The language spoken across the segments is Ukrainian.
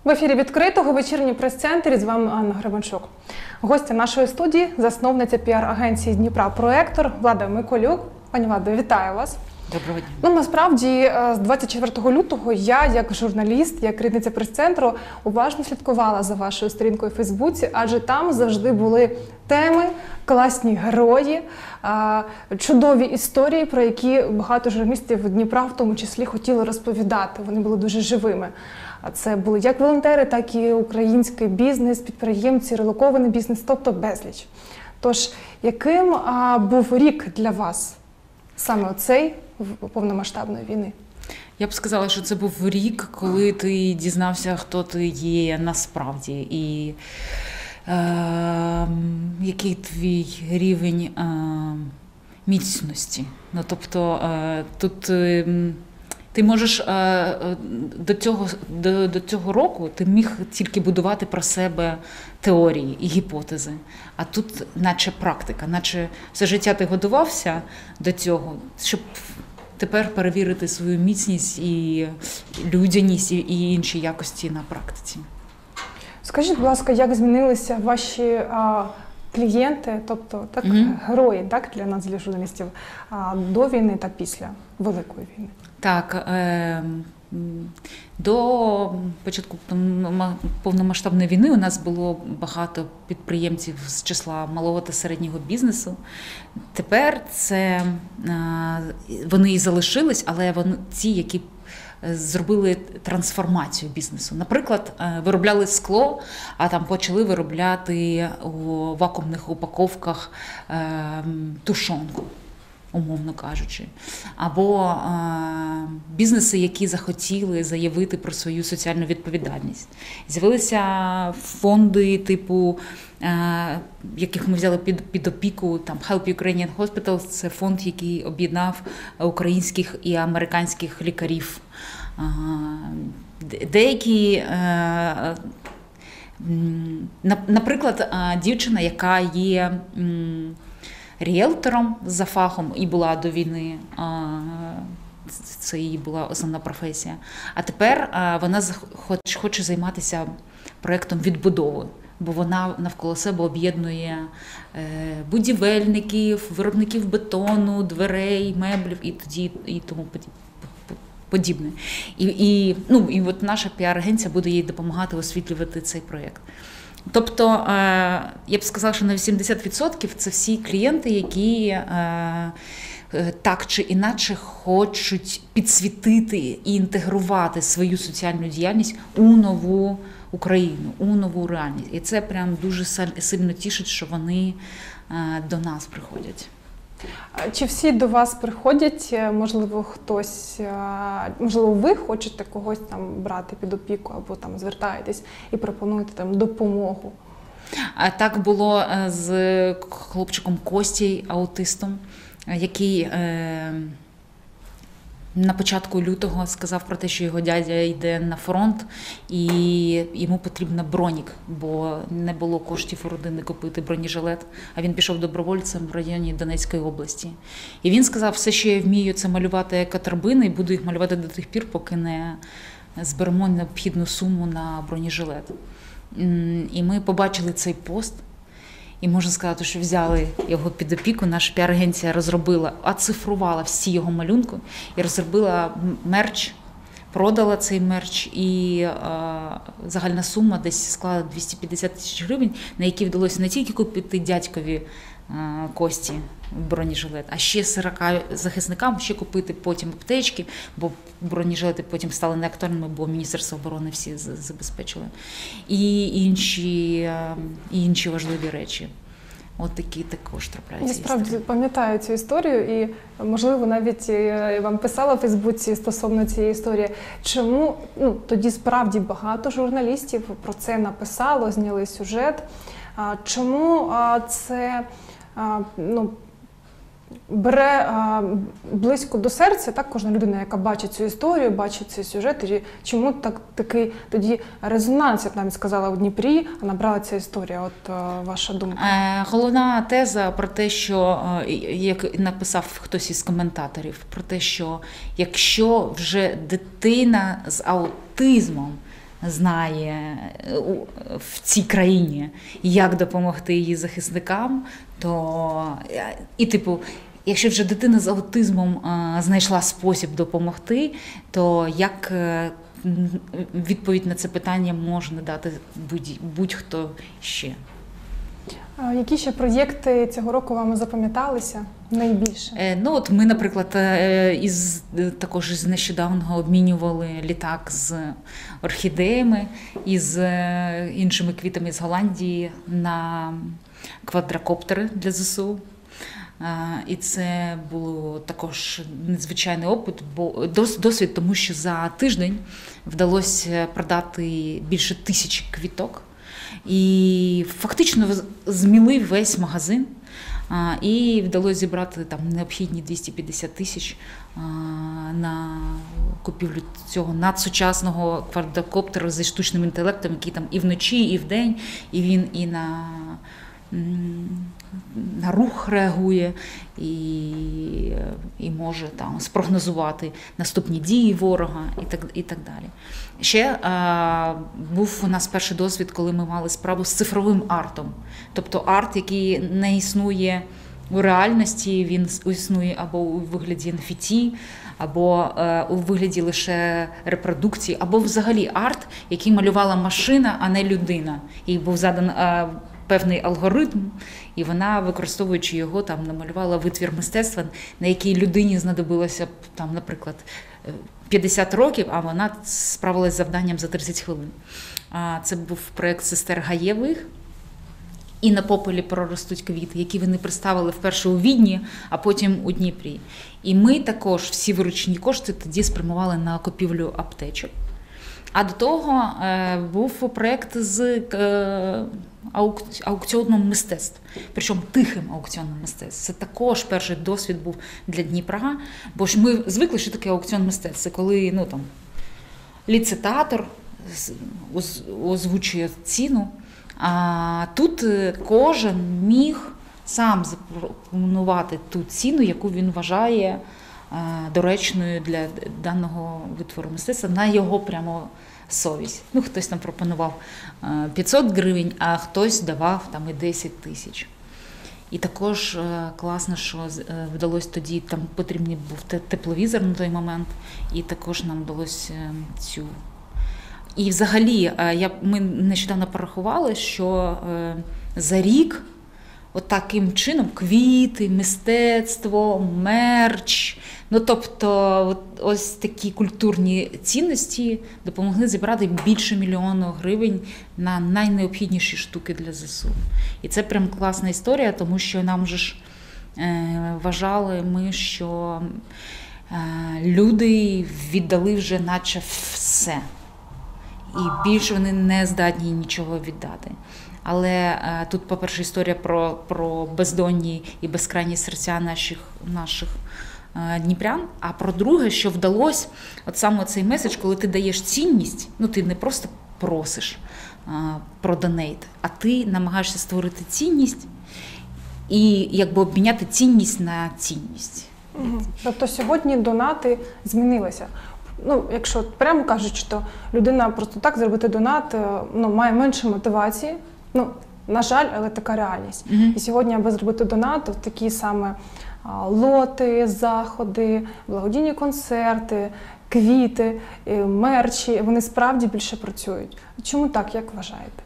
В ефірі відкритого вечірній прес-центрі з вами Анна Гребенчук. Гостя нашої студії – засновниця піар-агенції «Дніпра Проектор» Влада Миколюк. Пані Владо, вітаю вас. Доброго дня. Насправді, з 24 лютого я, як журналіст, як керівниця прес-центру, уважно слідкувала за вашою сторінкою у Фейсбуці, адже там завжди були теми, класні герої, чудові історії, про які багато журналістів Дніпра в тому числі хотіли розповідати. Вони були дуже живими. Це були як волонтери, так і український бізнес, підприємці, релокований бізнес, тобто безліч. Тож, яким був рік для вас, саме оцей, повномасштабної війни? Я б сказала, що це був рік, коли ти дізнався, хто ти є насправді, і який твій рівень міцності. Тобто, тут ти можеш до цього року ти міг тільки будувати про себе теорії і гіпотези, а тут наче практика, наче все життя ти готувався до цього, щоб тепер перевірити свою міцність і людяність і інші якості на практиці. Скажіть, будь ласка, як змінилися ваші клієнти, тобто герої для нас, для журналістів, до війни та після Великої війни? Так, до початку повномасштабної війни у нас було багато підприємців з числа малого та середнього бізнесу. Тепер вони і залишились, але вони ті, які зробили трансформацію бізнесу. Наприклад, виробляли скло, а там почали виробляти у вакуумних упаковках тушонку, умовно кажучи. Або бізнеси, які захотіли заявити про свою соціальну відповідальність. З'явилися фонди типу, яких ми взяли під опіку, там Help Ukrainian Hospitals, це фонд, який об'єднав українських і американських лікарів. Деякі, наприклад, дівчина, яка є ріелтором за фахом і була до війни, це її була основна професія. А тепер вона хоче займатися проєктом відбудови, бо вона навколо себе об'єднує будівельників, виробників бетону, дверей, меблів і тому подібне. І от наша піар-агенція буде їй допомагати освітлювати цей проєкт. Тобто, я б сказала, що на 80% це всі клієнти, які так чи інакше хочуть підсвітити і інтегрувати свою соціальну діяльність у нову Україну, у нову реальність. І це прям дуже сильно тішить, що вони до нас приходять. Чи всі до вас приходять, можливо, можливо, ви хочете когось там брати під опіку або там звертаєтесь і пропонуєте там допомогу? Так було з хлопчиком Костей, аутистом, який на початку лютого сказав про те, що його дядя йде на фронт і йому потрібен бронік, бо не було коштів у родини купити бронежилет, а він пішов добровольцем в районі Донецької області. І він сказав, все, що я вмію, це малювати екоторбини, і буду їх малювати до тих пір, поки не зберемо необхідну суму на бронежилет. І ми побачили цей пост, і можна сказати, що взяли його під опіку, наша піар-агенція розробила, оцифрувала всі його малюнки і розробила мерч, продала цей мерч, і загальна сума десь склала 250 тисяч гривень, на які вдалося не тільки купити дядькові Кості бронежилет, а ще 40 захисникам ще купити потім аптечки, бо бронежилети потім стали неактуальними, бо Міністерство оборони всі забезпечили. І інші важливі речі. От такі також трапляються. Я справді пам'ятаю цю історію і, можливо, навіть я вам писала в Фейсбуці стосовно цієї історії. Чому тоді справді багато журналістів про це написало, зняли сюжет. Чому це бере близько до серця, так, кожна людина, яка бачить цю історію, бачить цей сюжет, і чому такий тоді резонанс, я б навіть сказала, у Дніпрі набрала ця історія? От ваша думка. Головна теза про те, що, як написав хтось із коментаторів, про те, що якщо вже дитина з аутизмом знає в цій країні, як допомогти її захисникам, то якщо вже дитина з аутизмом знайшла спосіб допомогти, то як відповідь на це питання можна дати будь-хто ще? Які ще проєкти цього року вам запам'яталися найбільше? Ми, наприклад, також із нещодавнього обмінювали літак з орхідеями і з іншими квітами з Голландії на квадрокоптери для ЗСУ. І це було також надзвичайний досвід, тому що за тиждень вдалося продати більше 1000 квіток. І фактично зміли весь магазин, і вдалося зібрати там необхідні 250 тисяч на купівлю цього надсучасного квадрокоптера зі штучним інтелектом, який там і вночі, і вдень, і він і на рух реагує, і може там спрогнозувати наступні дії ворога і так далі. Ще був у нас перший досвід, коли ми мали справу з цифровим артом. Тобто арт, який не існує у реальності, він існує або у вигляді NFT, або у вигляді лише репродукції, або взагалі арт, який малювала машина, а не людина. Їй був задан певний алгоритм, і вона, використовуючи його, там намалювала витвір мистецтва, на який людині знадобилося, там, наприклад, 50 років, а вона справилась з завданням за 30 хвилин. Це був проєкт сестер Гаєвих. І на попелі проростуть квіти, які вони представили вперше у Відні, а потім у Дніпрі. І ми також всі виручені кошти тоді спрямували на купівлю аптечок. А до того був проєкт з аукціонним мистецтвом, причому тихим аукціонним мистецтвом. Це також перший досвід був для Дніпра, бо ж ми звикли, що таке аукціон мистецтва. Це коли ліцитатор озвучує ціну, а тут кожен міг сам запропонувати ту ціну, яку він вважає доречною для даного витвору мистецтва на його прямо совість. Хтось там пропонував 500 гривень, а хтось давав там і 10 тисяч. І також класно, що вдалося тоді, там потрібний був тепловізор на той момент, і також нам вдалося цю. І взагалі, ми нещодавно порахували, що за рік таким чином квіти, мистецтво, мерч, тобто ось такі культурні цінності допомогли зібрати більше 1 мільйона гривень на найнеобхідніші штуки для ЗСУ. І це прям класна історія, тому що нам же ж вважали ми, що люди віддали вже наче все. І більше вони не здатні нічого віддати. Але тут, по-перше, історія про бездонні і безкрайні серця наших дніпрян, а по-друге, що вдалося, от саме цей меседж, коли ти даєш цінність, ти не просто просиш про донейт, а ти намагаєшся створити цінність і якби обміняти цінність на цінність. Тобто сьогодні донати змінилися. Якщо прямо кажуть, що людина просто так зробити донат має менше мотивації, на жаль, але така реальність. І сьогодні, аби зробити донат, такі саме лоти, заходи, благодійні концерти, квіти, мерчі, вони справді більше працюють. Чому так, як вважаєте?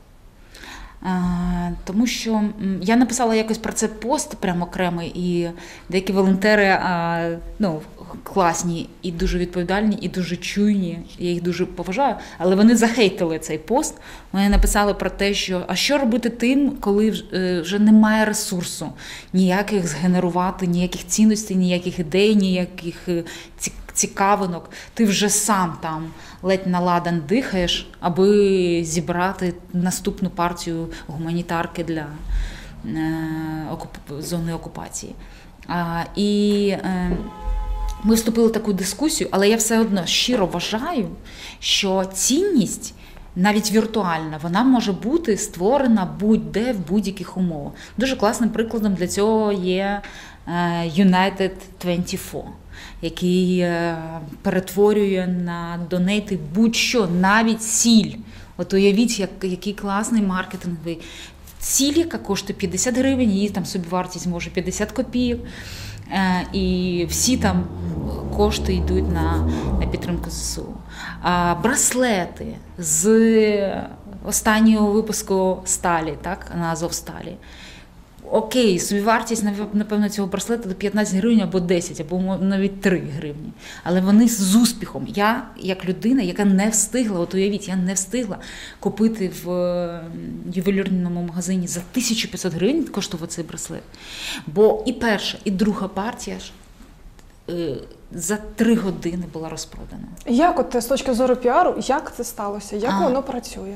Тому що я написала якось про це пост прямо окремий, і деякі волонтери класні і дуже відповідальні, і дуже чуйні, я їх дуже поважаю, але вони захейтили цей пост. Вони написали про те, що що робити тим, коли вже немає ресурсу ніяких згенерувати, ніяких цінностей, ніяких ідей, ніяких цікавинок. Ти вже сам там ледь на ладан дихаєш, аби зібрати наступну партію гуманітарки для зони окупації. Ми вступили в таку дискусію, але я все одно щиро вважаю, що цінність, навіть віртуальна, вона може бути створена будь-де, в будь-яких умовах. Дуже класним прикладом для цього є United 24, який перетворює на донейти будь-що, навіть сіль. От уявіть, який класний маркетинговий. Сіль, яка коштує 50 гривень, її там собівартість може 50 копійок. І всі там кошти йдуть на підтримку ЗСУ. Браслети з останнього випуску сталі, так, на Азовсталі. Окей, собівартість, напевно, цього браслета до 15 гривень або 10, або навіть 3 гривні. Але вони з успіхом. Я, як людина, яка не встигла, от уявіть, я не встигла купити в ювелірному магазині за 1500 гривень коштував цей браслет. Бо і перша, і друга партія ж за 3 години була розпродана. Як от з точки зору піару, як це сталося? Як воно працює?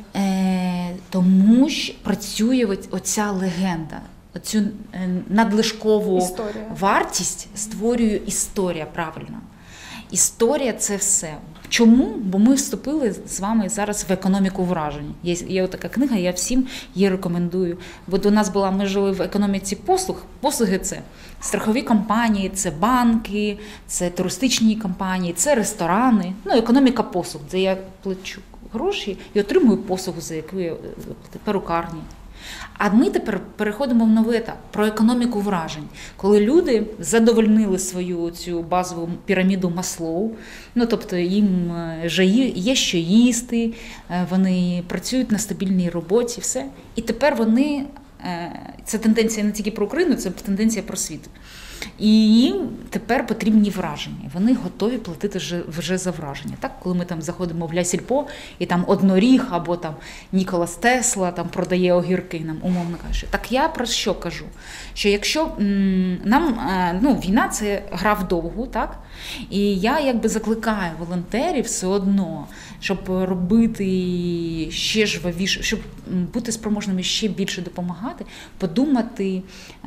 Тому що працює оця легенда. Оцю надлишкову вартість створює історія, правильно. Історія – це все. Чому? Бо ми вступили з вами зараз в економіку вражень. Є така книга, я всім її рекомендую. Бо до нас була, ми жили в економіці послуг. Послуги – це страхові компанії, це банки, це туристичні компанії, це ресторани. Ну, економіка послуг, де я плачу гроші і отримую послугу, за яку я перукарні. А ми тепер переходимо в новий етап про економіку вражень, коли люди задовольнили свою цю базову піраміду Маслоу, ну тобто їм вже є що їсти, вони працюють на стабільній роботі, все. І тепер вони, це тенденція не тільки про Україну, це тенденція про світ. І їм тепер потрібні враження. Вони готові платити вже за враження. Так, коли ми там заходимо в Ля Сільпо, і там одноріг або там Ніколас Тесла там продає огірки нам, умовно кажучи. Так я про що кажу? Що якщо нам, війна – це гра вдовгу, так? І я якби закликаю волонтерів все одно, щоб робити ще жвавіше, щоб бути спроможними ще більше допомагати, подумати,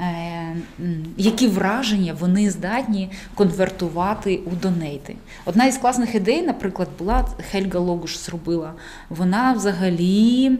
які враження вони здатні конвертувати у донейти. Одна із класних ідей, наприклад, була, Хельга Логуш зробила, вона взагалі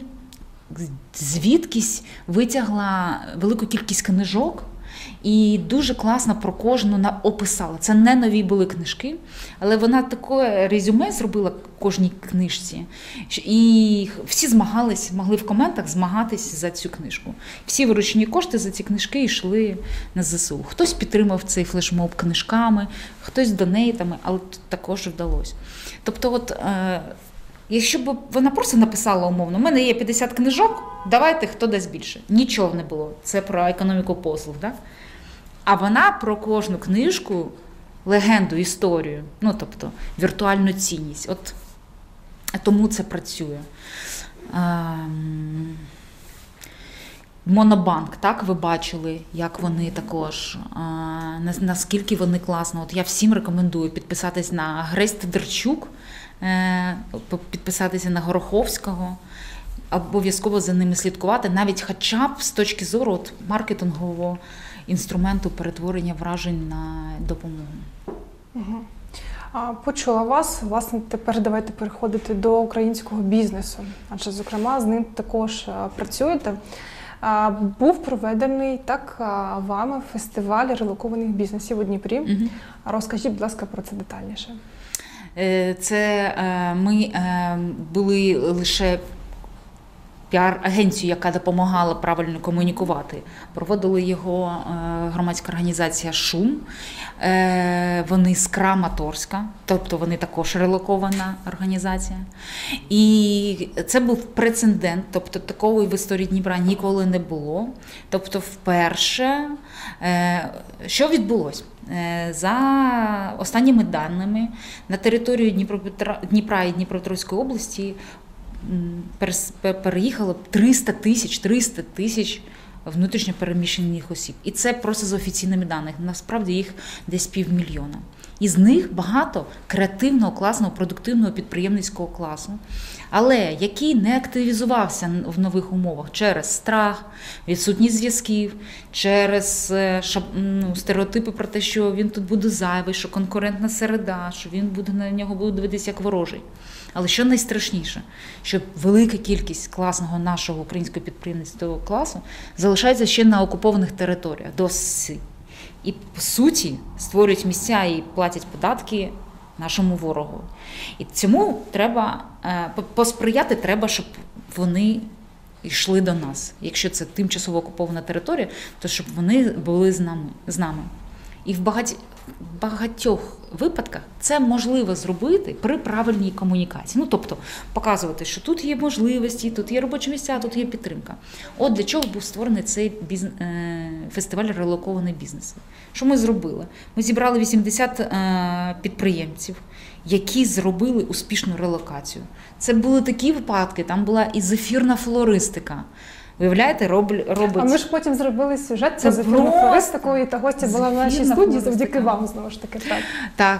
звідкись витягла велику кількість книжок, і дуже класно про кожну описала. Це не нові були книжки, але вона таке резюме зробила кожній книжці. І всі могли в коментах змагатись за цю книжку. Всі виручені кошти за ці книжки йшли на ЗСУ. Хтось підтримав цей флешмоб книжками, хтось донейтами, але також вдалося. Тобто от... Якщо б вона просто написала умовно, у мене є 50 книжок, давайте, хто дасть більше. Нічого не було. Це про економіку послуг, так? А вона про кожну книжку, легенду, історію, ну, тобто, віртуальну цінність. От тому це працює. Монобанк, так, ви бачили, як вони також, наскільки вони класно. От я всім рекомендую підписатись на Грейс Тедерчук, підписатися на Гороховського, обов'язково за ними слідкувати, навіть хоча б з точки зору от, маркетингового інструменту перетворення вражень на допомогу. Угу. Почула вас. Власне, тепер давайте переходити до українського бізнесу, адже, зокрема, з ним також працюєте. Був проведений так вами фестиваль релокованих бізнесів у Дніпрі. Угу. Розкажіть, будь ласка, про це детальніше. Це ми були лише піар-агенцією, яка допомагала правильно комунікувати. Проводили його громадська організація «Шум». Вони з Краматорська, тобто вони також релокована організація. І це був прецедент, тобто такого в історії Дніпра ніколи не було. Тобто вперше, що відбулося? За останніми даними, на територію Дніпра і Дніпропетровської області переїхало 300 тисяч внутрішньо переміщених осіб. І це просто за офіційними даними. Насправді їх десь 500 000. Із них багато креативного, класного, продуктивного підприємницького класу, але який не активізувався в нових умовах через страх, відсутність зв'язків, через стереотипи про те, що він тут буде зайвий, що конкурентна середа, що на нього буде дивитися як ворожий. Але що найстрашніше, що велика кількість класного нашого українського підприємницького класу залишається ще на окупованих територіях досі. і, по суті, створюють місця і платять податки нашому ворогу. І цьому треба посприяти, треба, щоб вони йшли до нас. Якщо це тимчасово окупована територія, то щоб вони були з нами. І в багатьох випадках це можливо зробити при правильній комунікації. Тобто показувати, що тут є можливості, тут є робочі місця, тут є підтримка. От для чого був створений цей фестиваль релокований бізнес. Що ми зробили? Ми зібрали 80 підприємців, які зробили успішну релокацію. Це були такі випадки, там була і зефірна флористика. Виявляєте, робить... А ми ж потім зробили сюжет, це зефірна флористика, і та гостя була в нашій студії завдяки вам, знову ж таки. Так,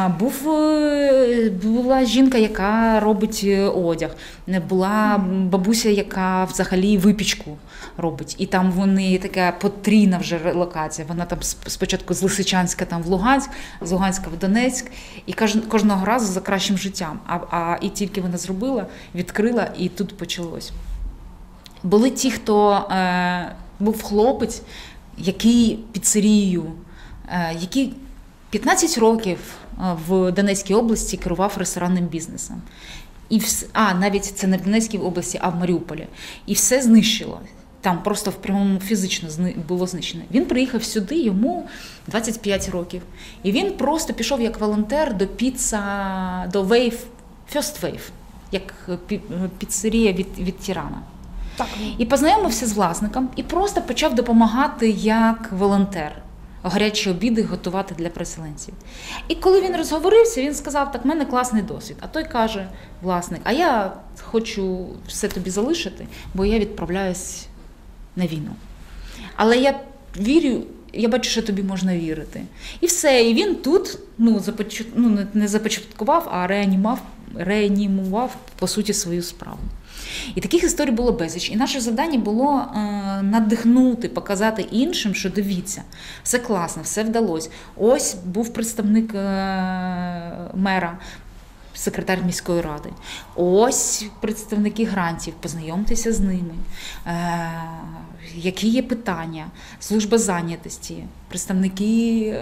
була жінка, яка робить одяг, була бабуся, яка взагалі випічку робить. І там вони така потрійна вже релокація. Вона там спочатку з Лисичанська там в Луганськ, з Луганська в Донецьк, і кожного разу за кращим життям. І тільки вона зробила, відкрила, і тут почалось. Були ті, хто був хлопець, який піцерією, який 15 років в Донецькій області керував ресторанним бізнесом. Навіть це не в Донецькій області, а в Маріуполі. І все знищило. Там просто в прямому фізично було знищено. Він приїхав сюди, йому 25 років. І він просто пішов як волонтер до Wave, First Wave, як піцерія від Тирана. Так. І познайомився з власником і просто почав допомагати як волонтер гарячі обіди готувати для переселенців. І коли він розговорився, він сказав, так, в мене класний досвід. А той каже, власник, а я хочу все тобі залишити, бо я відправляюсь на війну. Але я вірю, я бачу, що тобі можна вірити. І все, і він тут не започаткував, а реанімував, по суті, свою справу. І таких історій було безліч. І наше завдання було надихнути, показати іншим, що дивіться, все класно, все вдалося. Ось був представник мера, секретар міської ради. Ось представники грантів, познайомтеся з ними. Які є питання? Служба зайнятості, представники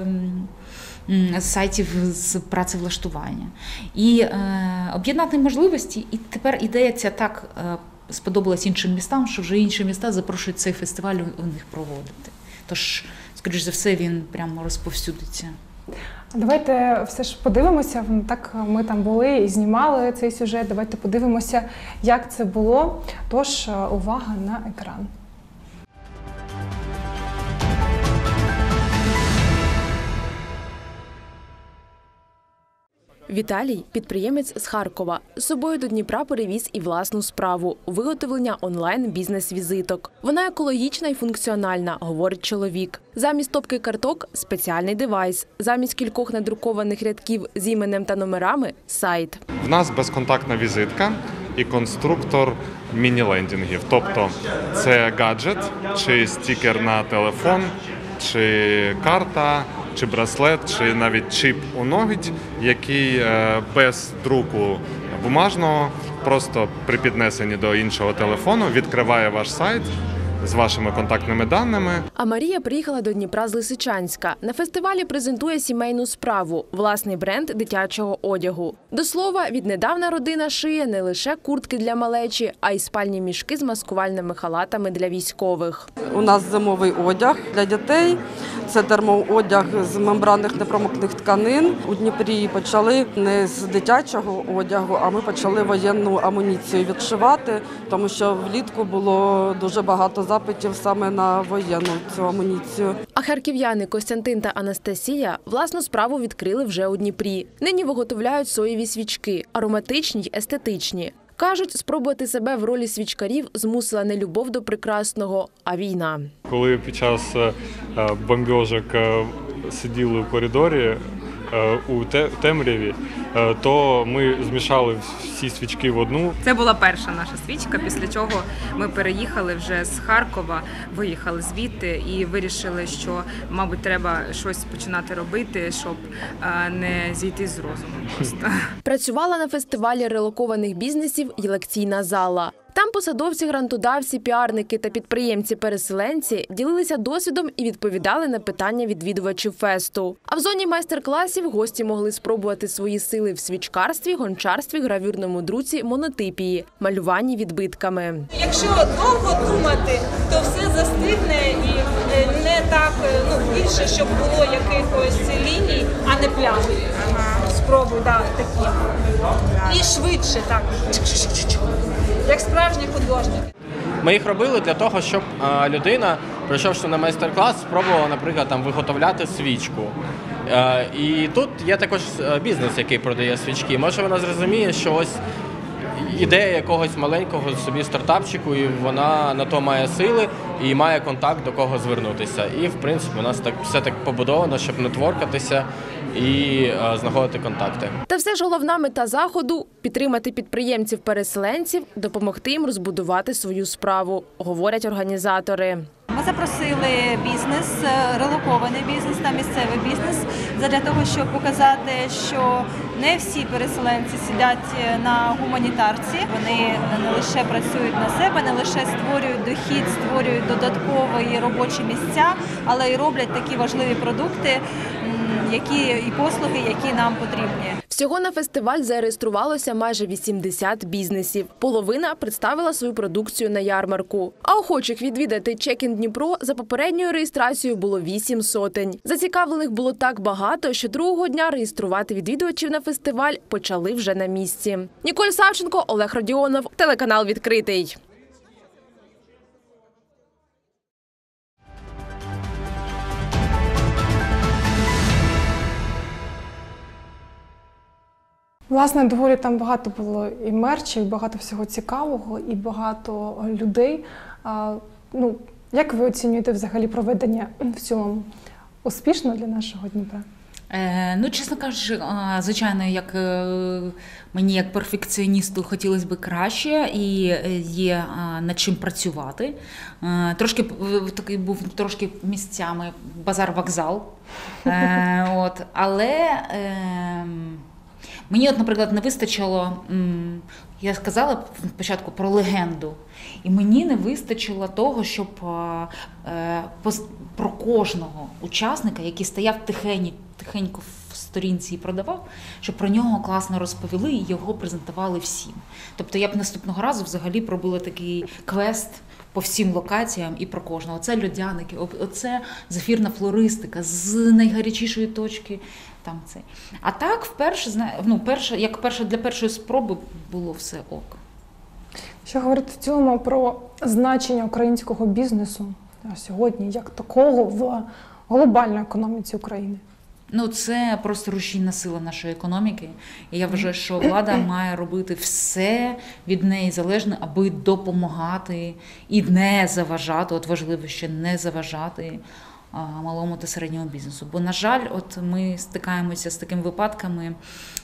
сайтів з працевлаштування. І об'єднати можливості, і тепер ідея ця так сподобалась іншим містам, що вже інші міста запрошують цей фестиваль у них проводити. Тож, скоріш за все, він прямо розповсюдиться. Давайте все ж подивимося, так ми там були і знімали цей сюжет, давайте подивимося, як це було. Тож, увага на екран. Віталій – підприємець з Харкова. З собою до Дніпра перевіз і власну справу – виготовлення онлайн-бізнес-візиток. Вона екологічна і функціональна, говорить чоловік. Замість стопки карток – спеціальний девайс. Замість кількох надрукованих рядків з іменем та номерами – сайт. В нас безконтактна візитка і конструктор міні-лендінгів. Тобто це гаджет, чи стікер на телефон, чи карта, чи браслет, чи навіть чіп у ноготь, який без друку бумажного, просто при піднесенні до іншого телефону відкриває ваш сайт з вашими контактними даними. А Марія приїхала до Дніпра з Лисичанська. На фестивалі презентує сімейну справу – власний бренд дитячого одягу. До слова, віднедавна родина шиє не лише куртки для малечі, а й спальні мішки з маскувальними халатами для військових. У нас зимовий одяг для дітей. Це термоодяг з мембранних непромокних тканин. У Дніпрі почали не з дитячого одягу, а ми почали воєнну амуніцію відшивати, тому що влітку було дуже багато запитів саме на воєнну цю амуніцію. А харків'яни Костянтин та Анастасія власну справу відкрили вже у Дніпрі. Нині виготовляють соєві свічки – ароматичні й естетичні. Кажуть, спробувати себе в ролі свічкарів змусила не любов до прекрасного, а війна. Коли під час бомбьожок сиділи в коридорі у темряві, то ми змішали всі свічки в одну. Це була перша наша свічка, після чого ми переїхали вже з Харкова, виїхали звідти і вирішили, що, мабуть, треба щось починати робити, щоб не зійти з розуму просто. Працювала на фестивалі релокованих бізнесів і лекційна зала. Там посадовці, грантодавці, піарники та підприємці-переселенці ділилися досвідом і відповідали на питання відвідувачів фесту. А в зоні майстер-класів гості могли спробувати свої сили в свічкарстві, гончарстві, гравюрному друці, монотипії, малюванні відбитками. Якщо довго думати, то все застигне і не так, більше, щоб було якихось ліній, а не плям. Спробуй, такі. І швидше, так. Як справжні художники. Ми їх робили для того, щоб людина, прийшовши на майстер-клас, спробувала, наприклад, виготовляти свічку. І тут є також бізнес, який продає свічки. Може вона зрозуміє, що ось ідея якогось маленького собі стартапчику, і вона на то має сили і має контакт, до кого звернутися. І, в принципі, у нас все так побудовано, щоб нетворкатися і знаходити контакти. Та все ж головна мета заходу – підтримати підприємців-переселенців, допомогти їм розбудувати свою справу, говорять організатори. Ми запросили бізнес, релокований бізнес та місцевий бізнес, для того, щоб показати, що не всі переселенці сидять на гуманітарці. Вони не лише працюють на себе, не лише створюють дохід, створюють додаткові робочі місця, але й роблять такі важливі продукти, і послуги, які нам потрібні. Всього на фестиваль зареєструвалося майже 80 бізнесів. Половина представила свою продукцію на ярмарку. А охочих відвідати Check-in Дніпро за попередньою реєстрацією було 8 сотень. Зацікавлених було так багато, що другого дня реєструвати відвідувачів на фестиваль почали вже на місці. Ніколь Савченко, Олег Родіонов, телеканал «Відкритий». Власне, доволі там багато було і мерчів, багато всього цікавого, і багато людей. Як ви оцінюєте взагалі проведення в цілому? Успішно для нашого Дніпра? Чесно кажучи, звичайно, мені як перфекціоністу хотілося б краще і є над чим працювати. Такий був трошки місцями базар-вокзал. Але мені, наприклад, не вистачило, я сказала спочатку про легенду, і мені не вистачило того, щоб про кожного учасника, який стояв тихенько в сторінці і продавав, щоб про нього класно розповіли і його презентували всім. Тобто я б наступного разу взагалі пробила такий квест по всім локаціям і про кожного. Оце льодяники, оце зефірна флористика з найгарячішої точки. А так, для першої спроби було все ок. Що говорити в цілому про значення українського бізнесу сьогодні, як такого в глобальній економіці України? Це просто рушійна сила нашої економіки. І я вважаю, що влада має робити все від неї залежне, аби допомагати і не заважати, важливо ще не заважати малому та середньому бізнесу. Бо, на жаль, ми стикаємося з такими випадками.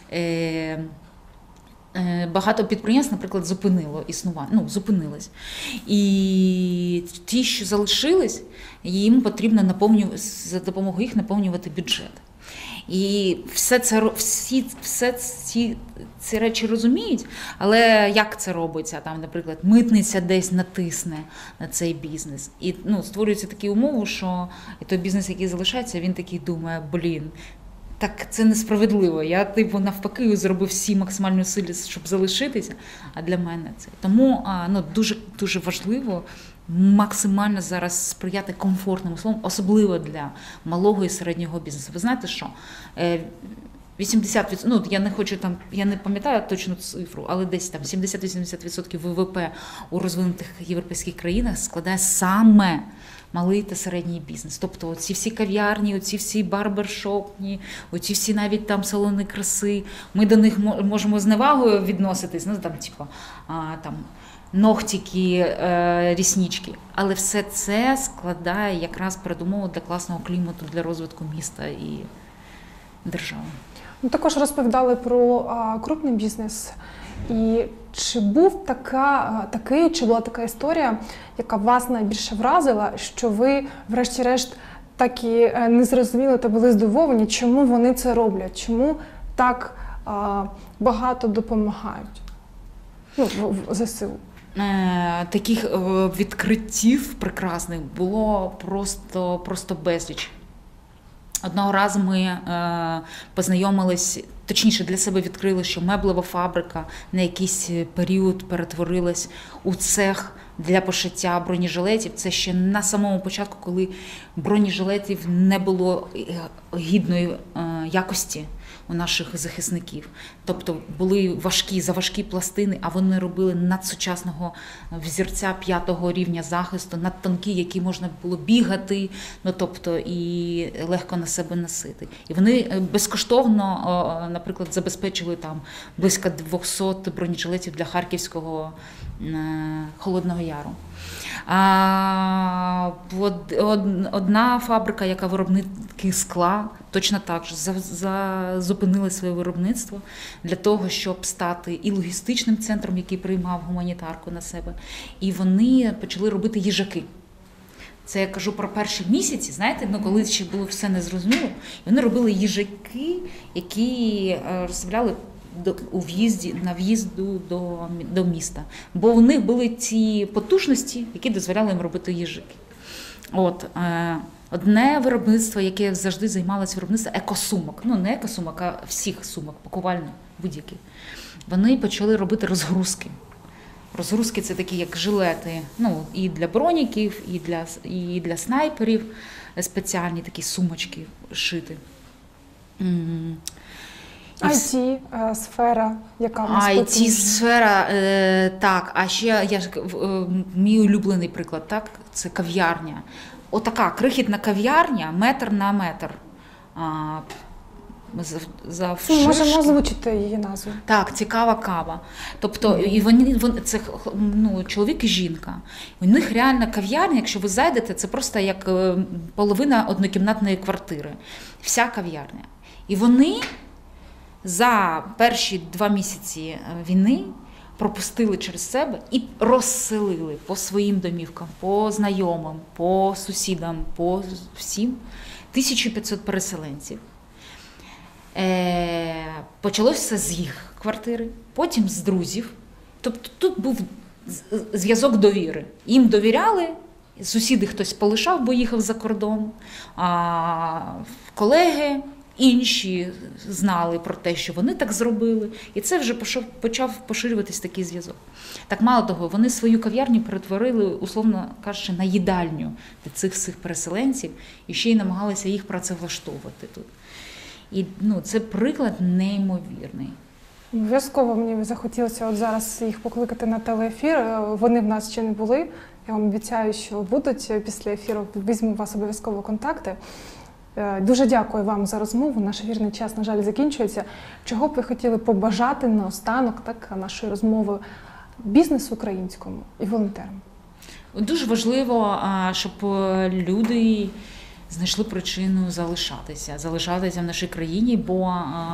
Багато підприємств, наприклад, зупинилось. І ті, що залишились, їм потрібно за допомогою їх наповнювати бюджет. І всі ці речі розуміють, але як це робиться? Наприклад, митниця десь натисне на цей бізнес. І створюється такі умови, що той бізнес, який залишається, він такий думає, так це несправедливо. Я, навпаки, зробив всі максимальні сили, щоб залишитися, а для мене це. Тому дуже, дуже важливо максимально зараз сприяти комфортним условам, особливо для малого і середнього бізнесу. Ви знаєте що? 80%, я не пам'ятаю точну цифру, але десь 70-80% ВВП у розвинутих європейських країнах складає саме малий та середній бізнес. Тобто оці всі кав'ярні, оці всі барбершопні, оці всі навіть салони краси, ми до них можемо з невагою відноситись, ногтики, ріснички. Але все це складає якраз передумову для класного клімату, для розвитку міста і держави. Також розповідали про крупний бізнес. І чи був чи була така історія, яка вас найбільше вразила, що ви, врешті-решт, так і не зрозуміли та були здивовані, чому вони це роблять, чому так багато допомагають в ЗСУ? Таких відкриттів прекрасних було просто безліч. Одного разу ми познайомились, точніше для себе відкрили, що меблева фабрика на якийсь період перетворилась у цех для пошиття бронежилетів. Це ще на самому початку, коли бронежилетів не було гідної якості у наших захисників. Тобто були заважкі пластини, а вони робили надсучасного взірця 5-го рівня захисту, надтонкі, які можна було бігати, тобто і легко на себе носити. І вони безкоштовно, наприклад, забезпечили там близько 200 бронежилетів для Харківського Холодного Яру. Одна фабрика, яка виробники скла, точно так же зупинили своє виробництво для того, щоб стати і логістичним центром, який приймав гуманітарку на себе, і вони почали робити їжаки. Це я кажу про перші місяці, знаєте, коли ще було все незрозуміло, і вони робили їжаки, які розставляли на в'їзду до міста. Бо у них були ці потужності, які дозволяли їм робити їжаки. Одне виробництво, яке завжди займалося виробництвом екосумок, не екосумок, а всіх сумок, пакувально, будь-які. Вони почали робити розгрузки. Розгрузки – це такі, як жилети, і для броніків, і для снайперів, спеціальні такі сумочки шити. IT-сфера, яка в нас IT-сфера, так, а ще мій улюблений приклад, так, це кав'ярня. Отака крихітна кав'ярня, метр на метр. Можемо озвучити її назву. Так, цікава кава. Тобто, і це чоловік і жінка. У них реальна кав'ярня, якщо ви зайдете, це просто як половина однокімнатної квартири. Вся кав'ярня. І вони за перші 2 місяці війни пропустили через себе і розселили по своїм домівкам, по знайомим, по сусідам, по всім 1500 переселенців. Почалося все з їх квартири, потім з друзів. Тобто тут був зв'язок довіри. Їм довіряли, сусіди хтось полишав, бо їхав за кордон, а колеги інші знали про те, що вони так зробили. І це вже почав поширюватись такий зв'язок. Так мало того, вони свою кав'ярню перетворили, условно кажучи, на їдальню для цих всіх переселенців і ще й намагалися їх працевлаштовувати тут. І це приклад неймовірний. Обов'язково мені захотілося зараз їх покликати на телеефір. Вони в нас ще не були. Я вам обіцяю, що будуть після ефіру. Візьму у вас обов'язково контакти. Дуже дякую вам за розмову. Наш ефірний час, на жаль, закінчується. Чого б ви хотіли побажати наостанок нашої розмови бізнесу українському і волонтерам? Дуже важливо, щоб люди знайшли причину залишатися в нашій країні, бо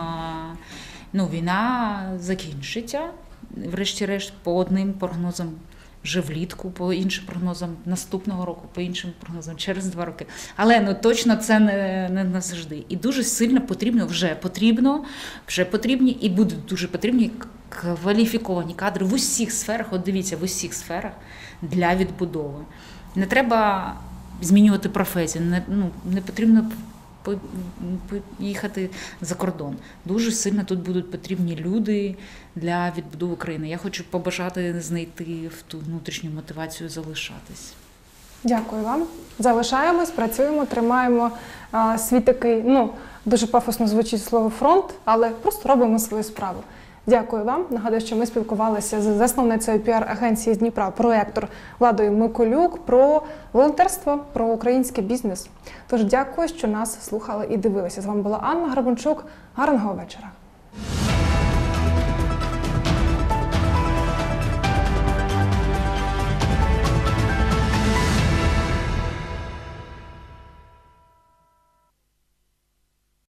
війна закінчиться, врешті-решт, по одним прогнозам вже влітку, по іншим прогнозам наступного року, по іншим прогнозам через 2 роки. Але точно це не назавжди. І дуже сильно вже потрібні і будуть дуже потрібні кваліфіковані кадри в усіх сферах, дивіться, в усіх сферах для відбудови. Не треба змінювати професію, не потрібно їхати за кордон. Дуже сильно тут будуть потрібні люди для відбудови країни. Я хочу побажати знайти в ту внутрішню мотивацію залишатись. Дякую вам. Залишаємось, працюємо, тримаємо свій такий, дуже пафосно звучить слово фронт, але просто робимо свою справу. Дякую вам. Нагадую, що ми спілкувалися з засновницею піар-агенції з Дніпра «Проектор» Владою Миколюк про волонтерство, про український бізнес. Тож дякую, що нас слухали і дивилися. З вами була Анна Грабунчук. Гарного вечора.